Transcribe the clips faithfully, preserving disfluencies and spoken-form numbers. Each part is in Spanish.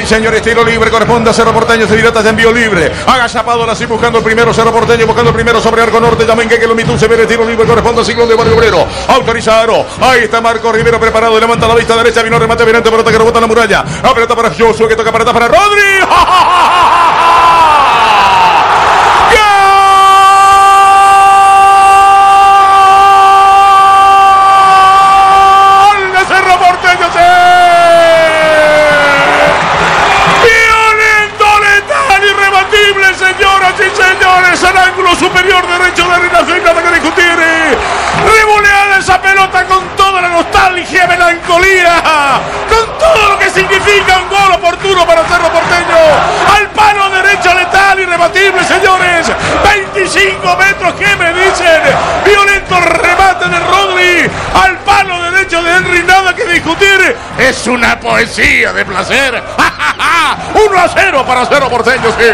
Sí, señores, tiro libre, corresponde a Cerro Porteño, se dilata, se envío libre. Agazapado, así buscando el primero, Cerro Porteño, buscando el primero sobre Arco Norte, también que Lomitú se ve el tiro libre, corresponde al Ciclón de Barrio Obrero. Autoriza Aro, ahí está Marco Rivero preparado, levanta la vista derecha, vino remate, virante, pelota que rebota en la muralla. La pelota para Joshua, que toca pelota para Rodri. ¡Ja, ja, ja, ja, ja! Al ángulo superior derecho de Rinazo y nada que discutir. Revoleada esa pelota con toda la nostalgia, melancolía, con todo lo que significa un gol oportuno para Cerro Porteño. Al palo derecho letal, irrebatible, señores. veinticinco metros, ¿qué me dicen? Violento remate de Rodri. Al palo derecho de Henry, nada que discutir. Es una poesía de placer. uno a cero para Cerro Porteño, sí.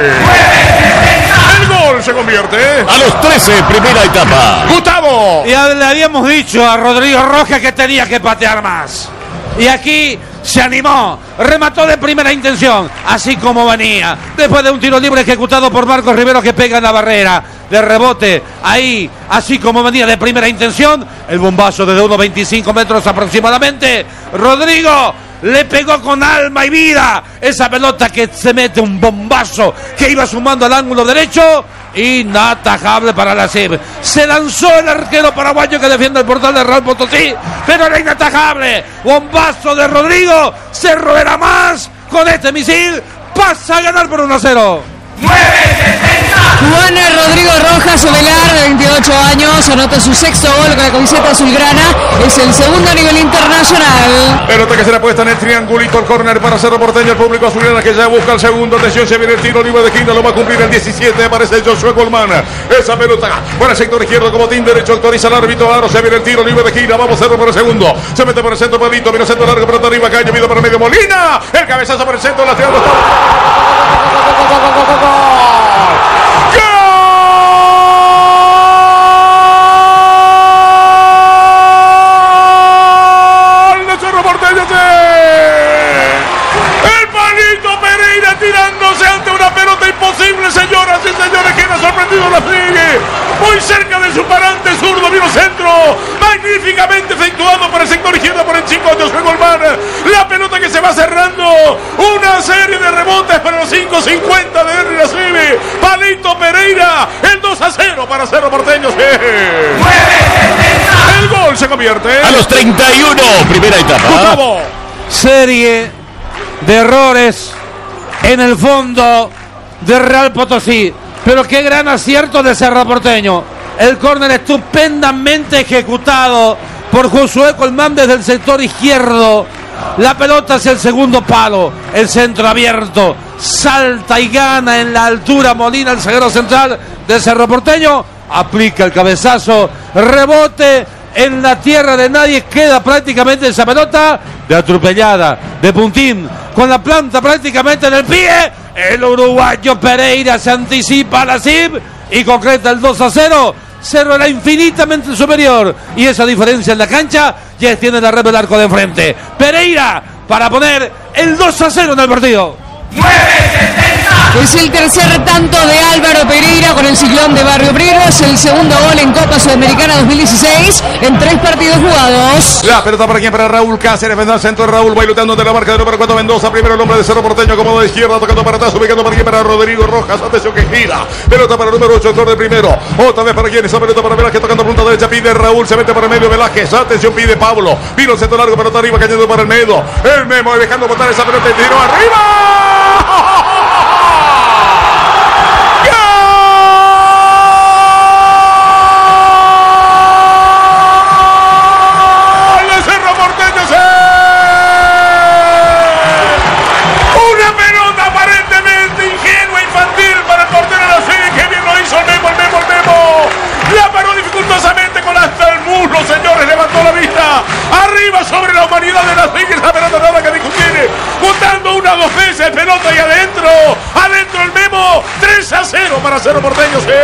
El gol se convierte a los trece, primera etapa. Gustavo. Ya le habíamos dicho a Rodrigo Rojas que tenía que patear más. Y aquí se animó, remató de primera intención, así como venía. Después de un tiro libre ejecutado por Marcos Rivero que pega en la barrera. De rebote, ahí, así como venía de primera intención. El bombazo desde unos veinticinco metros aproximadamente. Rodrigo le pegó con alma y vida esa pelota que se mete un bombazo que iba sumando al ángulo derecho. Inatajable para la C I B. Se lanzó el arquero paraguayo que defiende el portal de Real Potosí, pero era inatajable. Bombazo de Rodrigo. Cerro era más. Con este misil pasa a ganar por uno a cero. Juan Rodrigo Rojas Ovelar, de veintiocho años, anota su sexto gol con la camiseta azulgrana. Es el segundo a nivel internacional. Pelota que se la puesta en el triangulito, el córner para Cerro Porteño, el público azulgrana que ya busca el segundo. Atención, se viene el tiro libre de esquina, lo va a cumplir el diecisiete, aparece Joshua Colman. Esa pelota por el sector izquierdo como team derecho, autoriza el árbitro Aro, se viene el tiro libre de esquina, vamos Cerro por el segundo. Se mete por el centro, Palito, viene el centro largo, pelota arriba, calle, viene para medio Molina. El cabezazo por el centro, la tirando. Tirándose ante una pelota imposible, señoras y señores, que ha sorprendido la sigue. Muy cerca de su parante zurdo, vino centro, magníficamente efectuado por el sector izquierdo por el chico Josué Golmán. La pelota que se va cerrando, una serie de rebotes para los cinco cincuenta de Henry Nasibi. Palito Pereira, el dos a cero para Cerro Porteño. Sí. El gol se convierte a los treinta y uno, primera etapa. Gustavo. Serie de errores en el fondo de Real Potosí, pero qué gran acierto de Cerro Porteño. El córner estupendamente ejecutado por Josué Colmán desde el sector izquierdo. La pelota hacia el segundo palo, el centro abierto, salta y gana en la altura Molina, el zaguero central de Cerro Porteño, aplica el cabezazo, rebote en la tierra de nadie, queda prácticamente esa pelota de atropellada, de puntín, con la planta prácticamente en el pie. El uruguayo Pereira se anticipa a la C I B y concreta el dos a cero. Cerro era infinitamente superior y esa diferencia en la cancha ya tiene la red del arco de enfrente. Pereira para poner el dos a cero en el partido. Es el tercer tanto de Álvaro Pereira con el Ciclón de Barrio Obrero. Es el segundo gol en Copa Sudamericana dos mil dieciséis en tres partidos jugados. La pelota para quien, para Raúl Cáceres, vendrá al centro. Raúl va lutando de la marca de número cuatro Mendoza. Primero el hombre de Cerro Porteño como de izquierda, tocando para atrás, ubicando para quien, para Rodrigo Rojas. Atención que gira. Pelota para el número ocho, autor de primero. Otra vez para quien, esa pelota para Velázquez, tocando punta derecha. Pide Raúl, se mete para el medio Velázquez. Atención, pide Pablo. Vino el centro largo, pelota arriba, cayendo para el medio. El Memo dejando botar esa pelota y tiro arriba. Señores, levantó la vista arriba sobre la humanidad de las ligas. La pelota nada que discutir, botando una dos veces, pelota y adentro, adentro el Memo. Tres a cero para Cerro Porteño. Sí.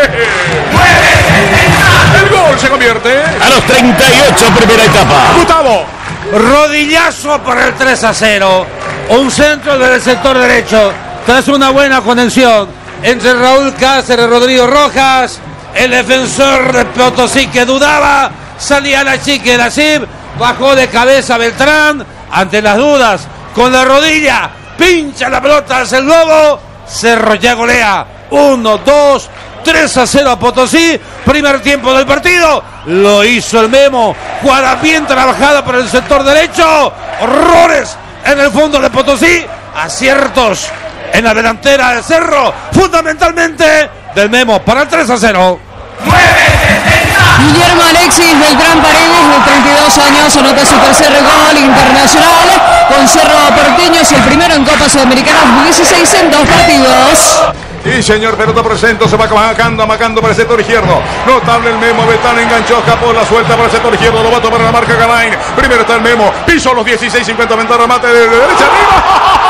El gol se convierte a los treinta y ocho, primera etapa. Gustavo. Rodillazo para el tres a cero. Un centro del sector derecho. Tras una buena conexión entre Raúl Cáceres y Rodrigo Rojas. El defensor de Potosí que dudaba. Salía la chica de la C I B. Bajó de cabeza Beltrán. Ante las dudas. Con la rodilla. Pincha la pelota hacia el globo. Cerro ya golea. uno, dos, tres a cero a Potosí. Primer tiempo del partido. Lo hizo el Memo. Jugada bien trabajada por el sector derecho. Horrores en el fondo de Potosí. Aciertos en la delantera del Cerro. Fundamentalmente del Memo para el tres a cero. Guillermo Alexis Beltrán Paredes, de treinta y dos años, anota su tercer gol internacional con Cerro Porteño. Es el primero en Copa Sudamericana dos mil dieciséis en dos partidos. Y señor, pelota por el centro, se va amacando, amacando para el sector izquierdo. Notable el Memo, Beltrán enganchó, escapó la suelta para el sector izquierdo, lo va a tomar la marca Galain. Primero está el Memo, piso los dieciséis cincuenta, venta remate de derecha arriba.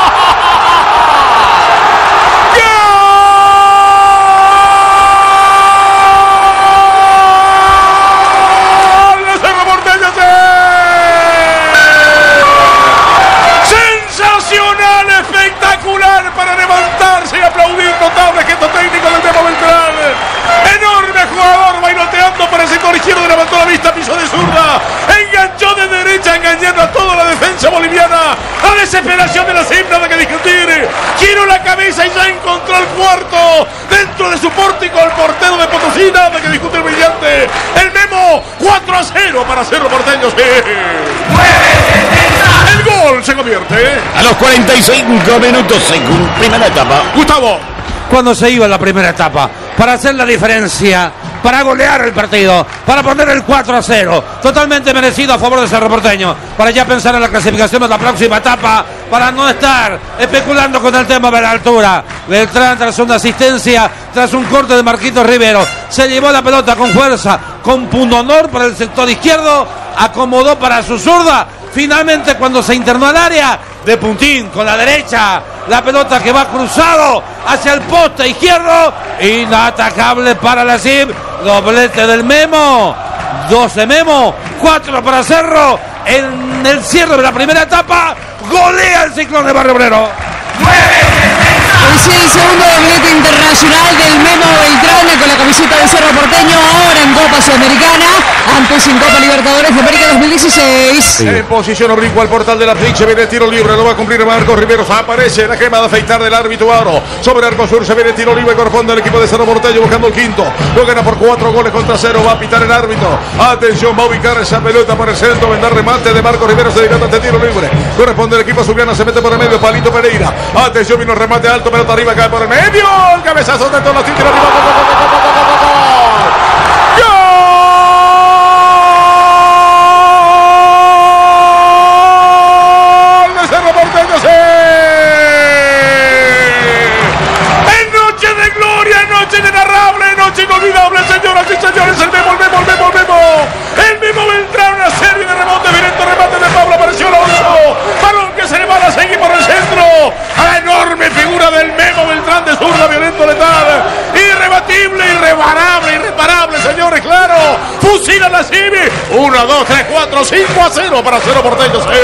Para levantarse y aplaudir, notable gesto técnico del Memo Beltrán. Enorme jugador, bailoteando para el sector izquierdo, levantó la vista, piso de zurda, enganchó de derecha, engañando a toda la defensa boliviana. La desesperación de la C I B, nada que discutir. Giró la cabeza y ya encontró el cuarto dentro de su pórtico. El portero de Potosí, nada que discutir, brillante. El Memo, cuatro a cero para Cerro Porteño. Sí. El gol se convierte a los cuarenta y cinco minutos, según primera etapa. Gustavo. Cuando se iba en la primera etapa, para hacer la diferencia, para golear el partido, para poner el cuatro a cero, totalmente merecido a favor de Cerro Porteño, para ya pensar en la clasificación de la próxima etapa, para no estar especulando con el tema de la altura. Beltrán, tras una asistencia, tras un corte de Marquitos Rivero, se llevó la pelota con fuerza, con pundonor para el sector izquierdo, acomodó para su zurda. Finalmente, cuando se internó al área, de puntín con la derecha, la pelota que va cruzado hacia el poste izquierdo, inatacable para la C I B. Doblete del Memo, dos de Memo, cuatro para Cerro. En el cierre de la primera etapa, golea el Ciclón de Barrio Obrero. Es el segundo doblete internacional del Memo Beltrán con la camiseta de Cerro Porteño, ahora en Copa Sudamericana, antes en Copa Libertadores de América dos mil dieciséis. Sí. En posición oblicuo al portal de la pinche, viene el tiro libre, lo va a cumplir Marcos Riveros. Aparece la gema de afeitar del árbitro Aro. Sobre Arco Sur se viene el tiro libre, corresponde al equipo de Cerro Porteño buscando el quinto. Lo gana por cuatro goles contra cero, va a pitar el árbitro. Atención, va a ubicar esa pelota por el centro, vendrá remate de Marcos Riveros, se dilata este tiro libre. Corresponde al equipo zuliano, se mete por el medio, Palito Pereira. Atención, vino remate alto, pelota arriba, cae por el medio. El cabezazo de todos los títulos arriba. ¡Gol de Cerro Porteño! ¡Sí! En noche de gloria, en noche inenarrable, noche inolvidable, señoras y señores, el Memo, el Memo, el Memo, el Memo. El Memo Beltrán, una serie de rebotes, directo remate de Pablo, apareció Alonso. Balón que se le va a seguir por el centro. A la enorme figura del Memo Beltrán de zurda, violento, letal. Irrebatible, irreparable, irreparable, señores, claro. Fusila la C I B. uno, dos, tres, cuatro, cinco a cero para Cerro Porteño. Sí.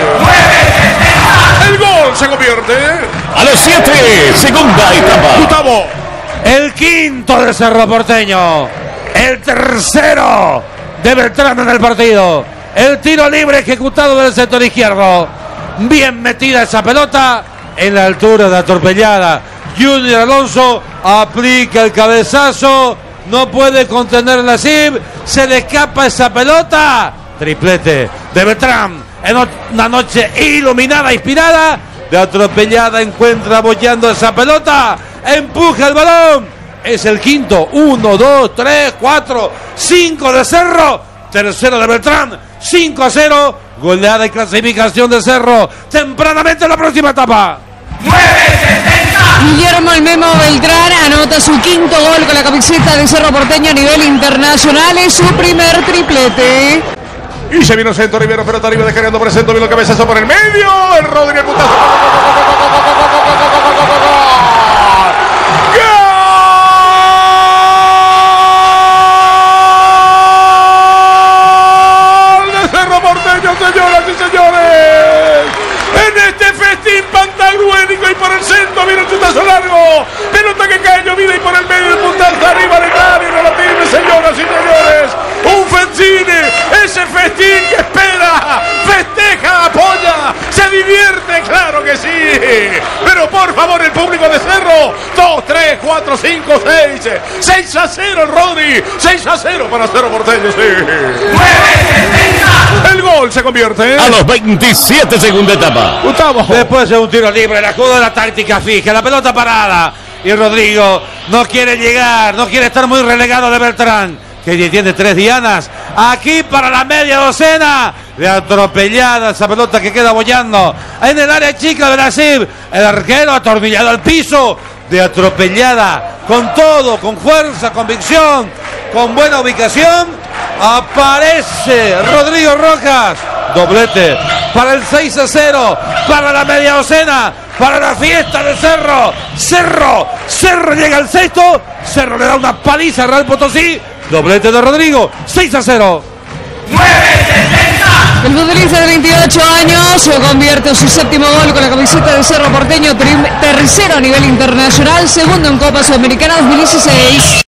El gol se convierte a los siete, segunda etapa. Gustavo. El quinto de Cerro Porteño. El tercero de Beltrán en el partido. El tiro libre ejecutado del sector izquierdo. Bien metida esa pelota en la altura de atropellada. Junior Alonso aplica el cabezazo. No puede contener la C I B. Se le escapa esa pelota. Triplete de Beltrán en una noche iluminada, inspirada. De atropellada encuentra bollando esa pelota. Empuja el balón. Es el quinto. Uno, dos, tres, cuatro, cinco de Cerro. Tercero de Beltrán. cinco a cero. Goleada y clasificación de Cerro. Tempranamente en la próxima etapa. Guillermo el Memo Beltrán anota su quinto gol con la camiseta de Cerro Porteño a nivel internacional. Es su primer triplete. Y se vino el centro, Rivero, pelota arriba, descargando por el centro, vino el cabezazo por el medio. El Rodríguez, putazo. ¡Gol de Cerro Porteño, señoras y señores! En este festín sí. Pero por favor, el público de Cerro. dos, tres, cuatro, cinco, seis. seis a cero, Rodri. seis a cero para Cerro Porteño, sí. El gol se convierte A los veintisiete, segunda etapa. Gustavo. Después de un tiro libre, la jugada de la táctica fija, la pelota parada. Y Rodrigo no quiere llegar, no quiere estar muy relegado de Beltrán, que tiene tres dianas. Aquí para la media docena. De atropellada esa pelota que queda bollando en el área chica de Brasil. El arquero atornillado al piso. De atropellada, con todo, con fuerza, convicción, con buena ubicación. Aparece Rodrigo Rojas. Doblete para el seis a cero, para la media docena, para la fiesta de Cerro. Cerro, Cerro llega al sexto. Cerro le da una paliza a Real Potosí. Doblete de Rodrigo, seis a cero. El futbolista de veintiocho años se convierte en su séptimo gol con la camiseta de Cerro Porteño, tercero a nivel internacional, segundo en Copa Sudamericana dos mil dieciséis.